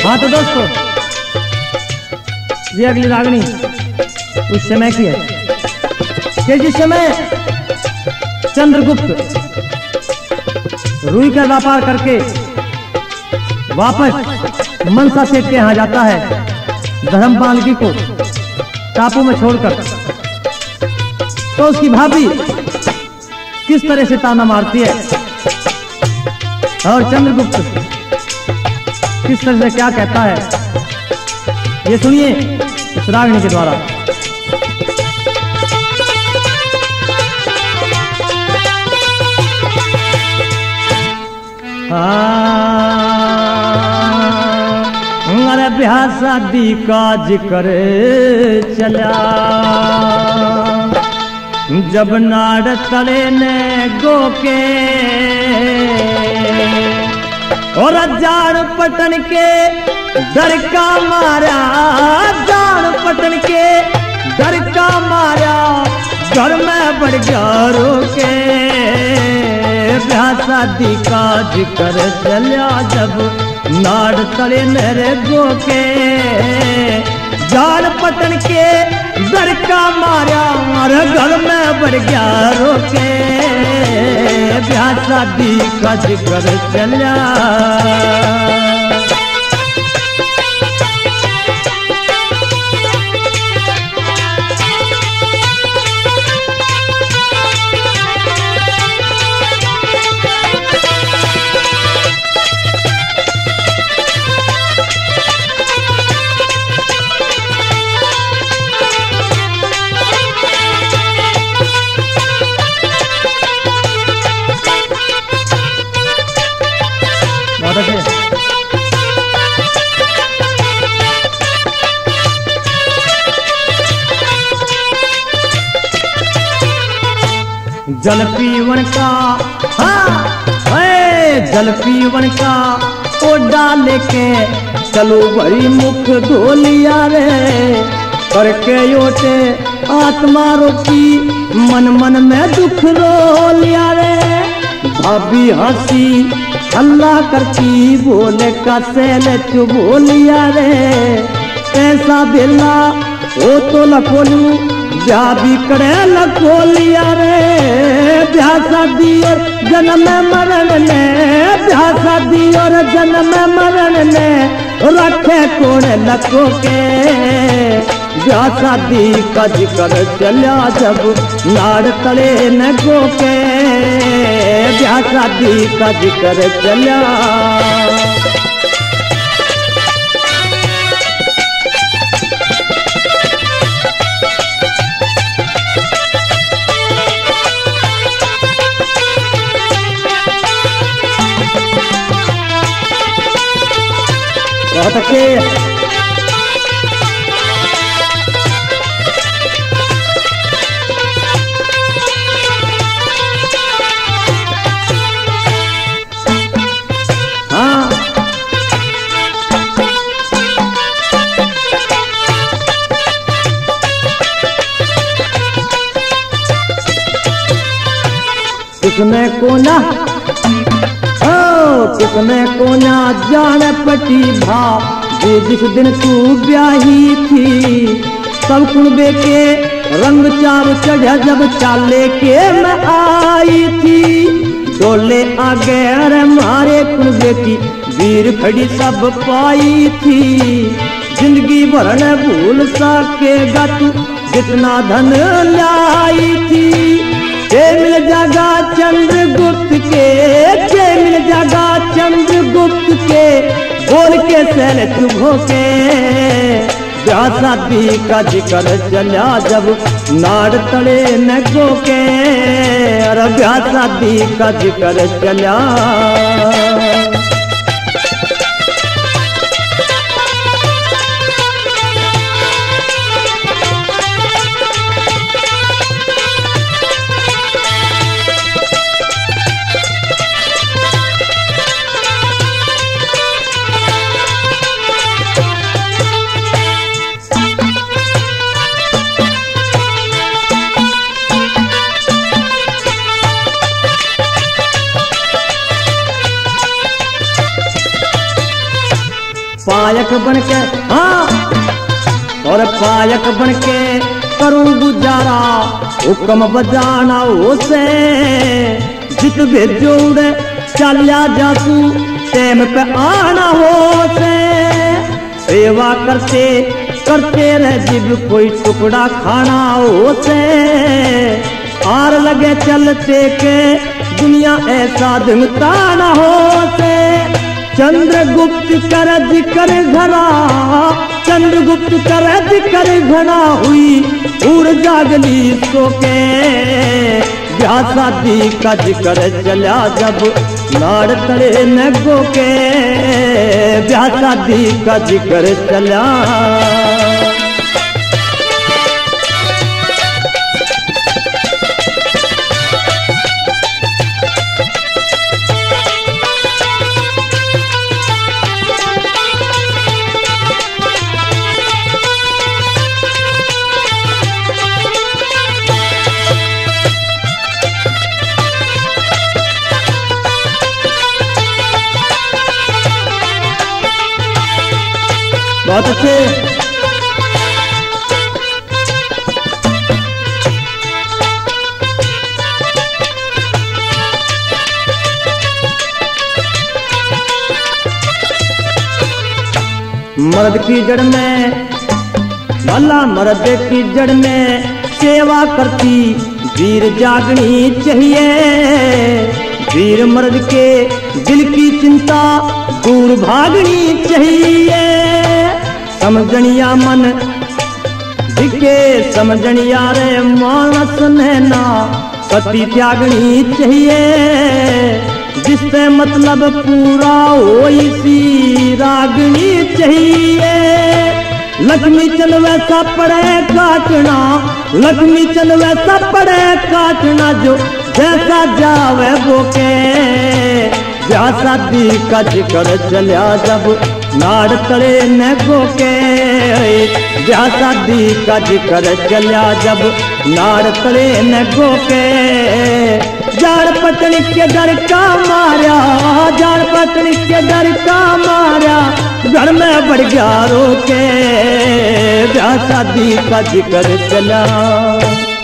हाँ तो दोस्तों, ये अगली रागनी उस समय की है कि जिस समय चंद्रगुप्त रुई का व्यापार करके वापस मनसा सेठ के यहाँ जाता है, धर्मपालकी को टापू में छोड़कर, तो उसकी भाभी किस तरह से ताना मारती है और चंद्रगुप्त किस तरह से क्या कहता है, ये सुनिए इस रागनी के द्वारा। अरे ब्याह शादी काज करे चला, जब नाड़ तड़े ने गोके और जान पटन के डर का मारा, जान पटन के डर का मारा, घर में बढ़ गया रोके। ब्याह शादी काज कर चलिया, जब नाड़ तड़े नरे गोके, जान पटन के डर का मारा, घर में बढ़ गया रोके। ब्याह शादी काज कर चलिया। जल पीवन का, हाँ जल पीवन का ओ डाले के चलो भरी मुख धोलिया रे, करके योटे आत्मा रोकी, मन मन में दुख रो लिया रे। भाभी हंसी अल्लाह करती, बोले का सेले चु बोलिया रे, ऐसा दिला वो तो लखोलू, ब्याह भी करे लखोलिया रे। ब्याह शादी और जन्म मरण ने, ब्याह शादी और जन्म मरण ने, रखे कोण लखो के। ब्याह शादी कज कर चलिया, जब नाड़ तड़े न गोके। ब्याह शादी कज कर चलिया। के हाँ किसने को ना, किसने को ना जाने पटी भा, जिस दिन तू ब्याही थी, सब कुणबे के रंग चाव चढ़ा, जब चाले के मैं आई थी। डोले आगे अरे मारे कुणबे की वीर खड़ी सब पाई थी। जिंदगी भर न भूल सकेगा तू, जितना धन लाई थी। जे मिल जागा चंद्रगुप्त के, जे मिल जागा चंद्रगुप्त के, बोल के सैल चुभो के। ब्याह शादी का जिक्र चलिया, जब नाड़ तड़े न गोके। अरे ब्याह शादी का जिक्र चलिया। पायक बन के, हाँ, और पायक बन के करूं गुजारा, हुक्म बजाना हो से, जित भेजो उड़े चलिया जासू, टाइम पे आना हो से, सेवा करते करते रह जिब कोई टुकड़ा खाना हो से, आर लगे चलते के दुनिया ऐसा दिमता न हो से, चंद्रगुप्त कर जिक्र घरा, चंद्रगुप्त कर जिक्र घना हुई, उड़ जागली सो के, ब्याह शादी का जिक्र चला जब नाड़ तड़े न गो के, ब्याह शादी का जिक्र चला। बहुत अच्छे। मर्द की जड़ में, भला मर्द की जड़ में सेवा करती वीर जागनी चाहिए, वीर मर्द के दिल की चिंता दूर भागनी चाहिए, समझनिया मन दिखे समझनिया रे मानस नैना, पति त्यागनी चाहिए, जिससे मतलब पूरा हो इसी रागनी चाहिए, लक्ष्मी चल वैसा पड़े काटना, लक्ष्मी चल वैसा पड़े काटना, जो जैसा जावे बोके, ब्याह शादी का जिक्र चलिया जब नाड़ तड़े न गोके, ब्याह शादी का जिक्र चलिया जब नाड़ तड़े न गोके, जाड़ पटनी के डर का मारा, जाड़ पटनी के डर का मारा, घर में बढ़ गया रोके, ब्याह शादी का जिक्र चला।